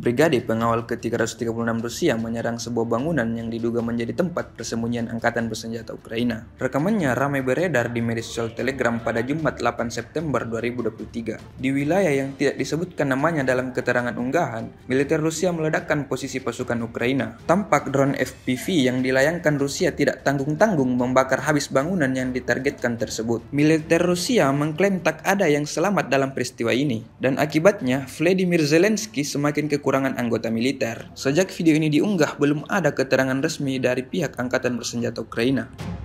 Brigade Pengawal ke-336 Rusia menyerang sebuah bangunan yang diduga menjadi tempat persembunyian Angkatan Bersenjata Ukraina. Rekamannya ramai beredar di media sosial Telegram pada Jumat 8 September 2023. Di wilayah yang tidak disebutkan namanya dalam keterangan unggahan, militer Rusia meledakkan posisi pasukan Ukraina. Tampak drone FPV yang dilayangkan Rusia tidak tanggung-tanggung membakar habis bangunan yang ditargetkan tersebut. Militer Rusia mengklaim tak ada yang selamat dalam peristiwa ini, dan akibatnya Vladimir Zelensky semakin kekurangan anggota militer. Sejak video ini diunggah, belum ada keterangan resmi dari pihak Angkatan Bersenjata Ukraina.